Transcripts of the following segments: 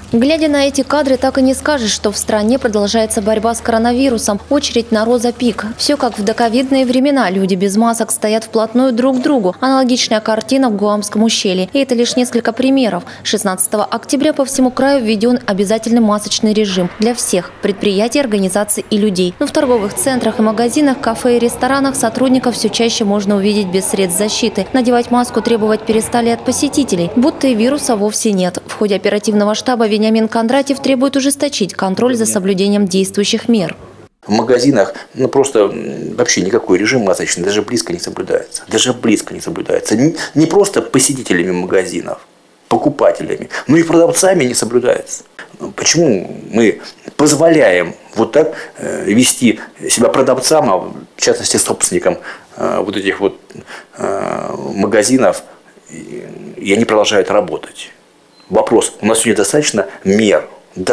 Глядя на эти кадры, так и не скажешь, что в стране продолжается борьба с коронавирусом. Очередь на Роза Пик. Все как в доковидные времена. Люди без масок стоят вплотную друг к другу. Аналогичная картина в Гуамском ущелье. И это лишь несколько примеров. 16 октября по всему краю введен обязательный масочный режим для всех – предприятий, организаций и людей. Но в торговых центрах и магазинах, кафе и ресторанах сотрудников все чаще можно увидеть без средств защиты. Надевать маску требовать перестали от посетителей, будто и вируса вовсе нет. В ходе оперативного штаба Вениамин Кондратьев требует ужесточить контроль за соблюдением действующих мер. В магазинах просто вообще никакой режим масочный даже близко не соблюдается. Даже близко не соблюдается. Не просто посетителями магазинов, покупателями, но и продавцами не соблюдается. Почему мы позволяем вот так вести себя продавцам, а в частности собственникам вот этих вот магазинов, и они продолжают работать? Вопрос. У нас сегодня достаточно мер,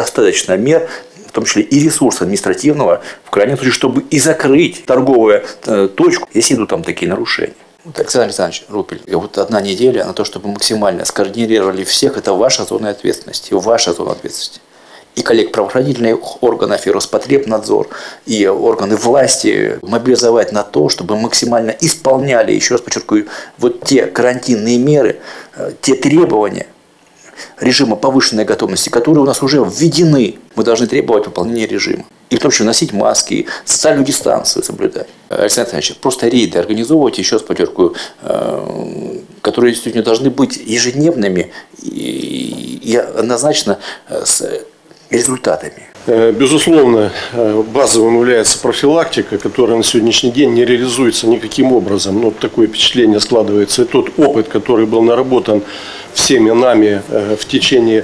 в том числе и ресурса административного, в крайнем случае, чтобы и закрыть торговую точку, если идут там такие нарушения. Александр Александрович Рупель, вот 1 неделя на то, чтобы максимально скоординировали всех, это ваша зона ответственности, ваша зона ответственности. И коллег правоохранительных органов, и Роспотребнадзор, и органы власти мобилизовать на то, чтобы максимально исполняли, еще раз подчеркиваю, вот те карантинные меры, те требования режима повышенной готовности, которые у нас уже введены. Мы должны требовать выполнения режима. И в том числе носить маски, социальную дистанцию соблюдать. Александр Александрович, просто рейды организовывать, еще раз подчеркиваю, которые действительно должны быть ежедневными и однозначно с результатами. Безусловно, базовым является профилактика, которая на сегодняшний день не реализуется никаким образом. Но такое впечатление складывается. И тот опыт, который был наработан всеми нами в течение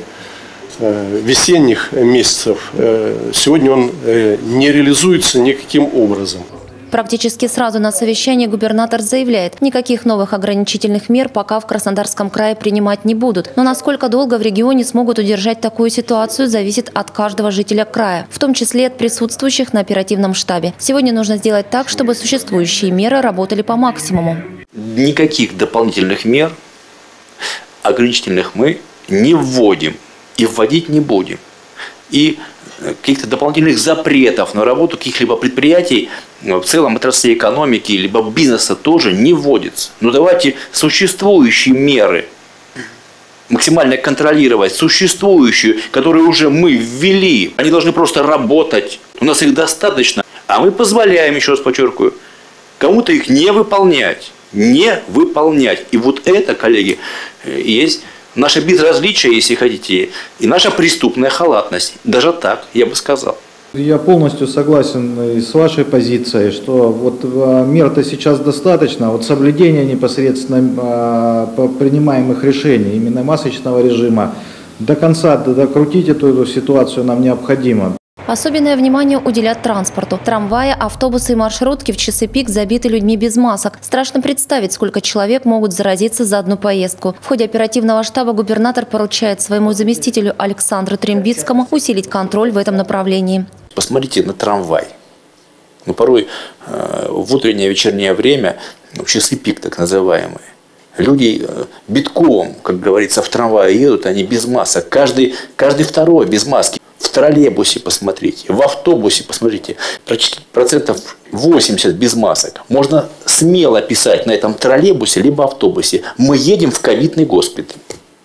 весенних месяцев, сегодня он не реализуется никаким образом. Практически сразу на совещании губернатор заявляет, никаких новых ограничительных мер пока в Краснодарском крае принимать не будут. Но насколько долго в регионе смогут удержать такую ситуацию, зависит от каждого жителя края, в том числе от присутствующих на оперативном штабе. Сегодня нужно сделать так, чтобы существующие меры работали по максимуму. Никаких дополнительных мер ограничительных мы не вводим и вводить не будем. И каких-то дополнительных запретов на работу каких-либо предприятий в целом отрасли экономики либо бизнеса тоже не вводится. Но давайте существующие меры максимально контролировать, существующие, которые уже мы ввели. Они должны просто работать. У нас их достаточно. А мы позволяем, еще раз подчеркиваю, кому-то их не выполнять. Не выполнять. И вот это, коллеги, есть наше безразличие, если хотите, и наша преступная халатность. Даже так, я бы сказал. Я полностью согласен с вашей позицией, что вот мер-то сейчас достаточно, вот соблюдение непосредственно принимаемых решений, именно масочного режима, до конца докрутить эту ситуацию нам необходимо. Особенное внимание уделят транспорту. Трамваи, автобусы и маршрутки в часы пик забиты людьми без масок. Страшно представить, сколько человек могут заразиться за одну поездку. В ходе оперативного штаба губернатор поручает своему заместителю Александру Трембицкому усилить контроль в этом направлении. Посмотрите на трамвай. Порой в утреннее вечернее время, в часы пик так называемые, люди битком, как говорится, в трамвае едут, они без масок. Каждый второй без маски. В троллейбусе посмотрите, в автобусе посмотрите, процентов 80 без масок. Можно смело писать на этом троллейбусе либо автобусе: мы едем в ковидный госпиталь.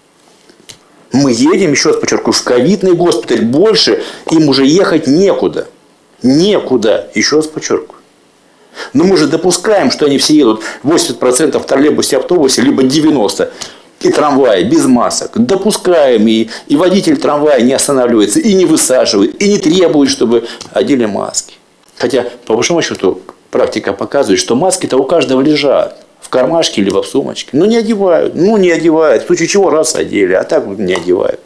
Мы едем, еще раз подчеркиваю, в ковидный госпиталь. Больше им уже ехать некуда. Некуда, еще раз подчеркиваю. Но мы же допускаем, что они все едут 80% в троллейбусе, автобусе, либо 90%. И трамвай без масок. Допускаем, и водитель трамвая не останавливается, и не высаживает, и не требует, чтобы одели маски. Хотя, по большому счету, практика показывает, что маски-то у каждого лежат. В кармашке, либо в сумочке. Но не одевают. Не одевают. В случае чего раз одели, а так не одевают.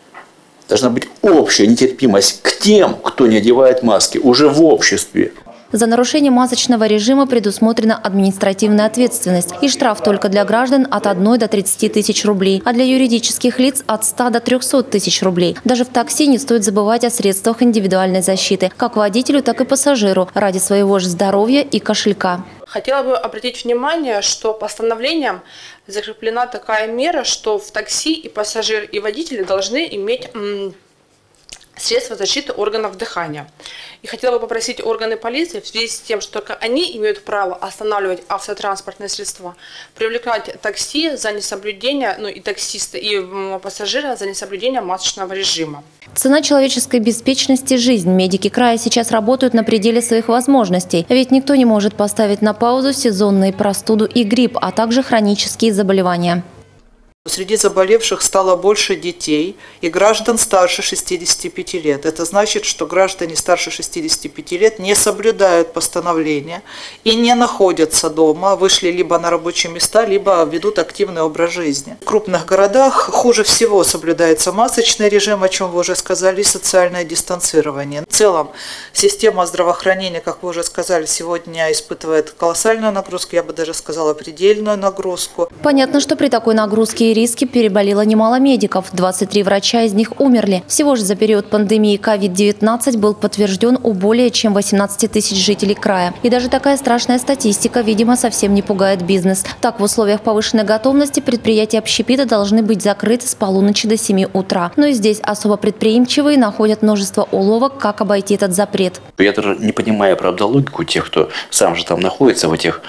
Должна быть общая нетерпимость к тем, кто не одевает маски, уже в обществе. За нарушение масочного режима предусмотрена административная ответственность и штраф только для граждан от 1 до 30 тысяч рублей, а для юридических лиц от 100 до 300 тысяч рублей. Даже в такси не стоит забывать о средствах индивидуальной защиты, как водителю, так и пассажиру, ради своего же здоровья и кошелька. Хотела бы обратить внимание, что постановлением закреплена такая мера, что в такси и пассажир, и водители должны иметь средства защиты органов дыхания. И хотела бы попросить органы полиции в связи с тем, что только они имеют право останавливать автотранспортные средства, привлекать такси за несоблюдение, и таксиста, и пассажира за несоблюдение масочного режима. Цена человеческой беспечности – жизнь. Медики края сейчас работают на пределе своих возможностей. Ведь никто не может поставить на паузу сезонные простуду и грипп, а также хронические заболевания. Среди заболевших стало больше детей и граждан старше 65 лет. Это значит, что граждане старше 65 лет не соблюдают постановления и не находятся дома, вышли либо на рабочие места, либо ведут активный образ жизни. В крупных городах хуже всего соблюдается масочный режим, о чем вы уже сказали, и социальное дистанцирование. В целом система здравоохранения, как вы уже сказали, сегодня испытывает колоссальную нагрузку, я бы даже сказала предельную нагрузку. Понятно, что при такой нагрузке и риски переболело немало медиков. 23 врача из них умерли. Всего же за период пандемии COVID-19 был подтвержден у более чем 18 тысяч жителей края. И даже такая страшная статистика, видимо, совсем не пугает бизнес. Так, в условиях повышенной готовности предприятия общепита должны быть закрыты с полуночи до 7 утра. Но и здесь особо предприимчивые находят множество уловок, как обойти этот запрет. Я даже не понимаю, правда, логику тех, кто сам же там находится в этих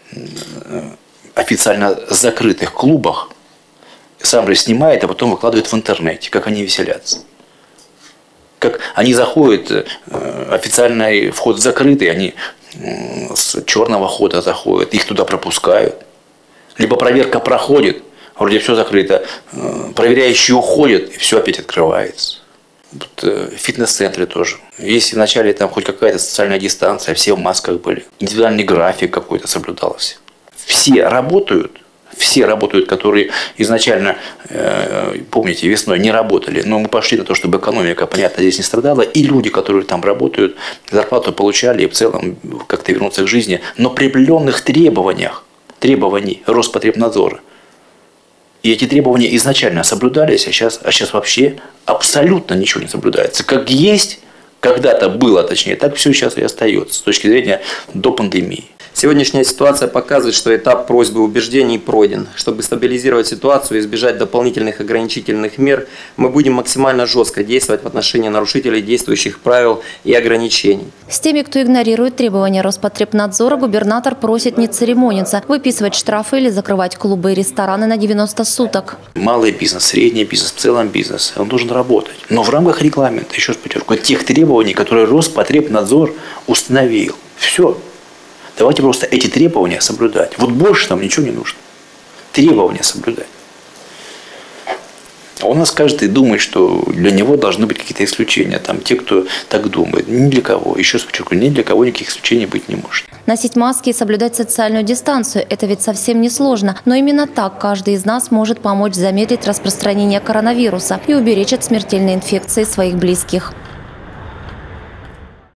официально закрытых клубах, сам же снимает, а потом выкладывает в интернете, как они веселятся. Как они заходят, официальный вход закрытый, они с черного хода заходят, их туда пропускают. Либо проверка проходит, вроде все закрыто, проверяющие уходят, и все опять открывается. Вот, в фитнес-центре тоже. Если вначале там хоть какая-то социальная дистанция, все в масках были, индивидуальный график какой-то соблюдался. Все работают, которые изначально, помните, весной не работали, но мы пошли на то, чтобы экономика, понятно, здесь не страдала, и люди, которые там работают, зарплату получали и в целом как-то вернуться к жизни, но при определенных требований Роспотребнадзора. И эти требования изначально соблюдались, а сейчас вообще абсолютно ничего не соблюдается. Как есть, когда-то было, точнее, так все сейчас и остается с точки зрения до пандемии. Сегодняшняя ситуация показывает, что этап просьбы убеждений пройден. Чтобы стабилизировать ситуацию и избежать дополнительных ограничительных мер, мы будем максимально жестко действовать в отношении нарушителей действующих правил и ограничений. С теми, кто игнорирует требования Роспотребнадзора, губернатор просит не церемониться, выписывать штрафы или закрывать клубы и рестораны на 90 суток. Малый бизнес, средний бизнес, в целом бизнес, он должен работать. Но в рамках регламента, еще раз подчеркиваю, тех требований, которые Роспотребнадзор установил. Все. Давайте просто эти требования соблюдать. Вот больше нам ничего не нужно. Требования соблюдать. А у нас каждый думает, что для него должны быть какие-то исключения. Там те, кто так думает. Ни для кого. Еще раз подчеркиваю, ни для кого никаких исключений быть не может. Носить маски и соблюдать социальную дистанцию – это ведь совсем не сложно. Но именно так каждый из нас может помочь замедлить распространение коронавируса и уберечь от смертельной инфекции своих близких.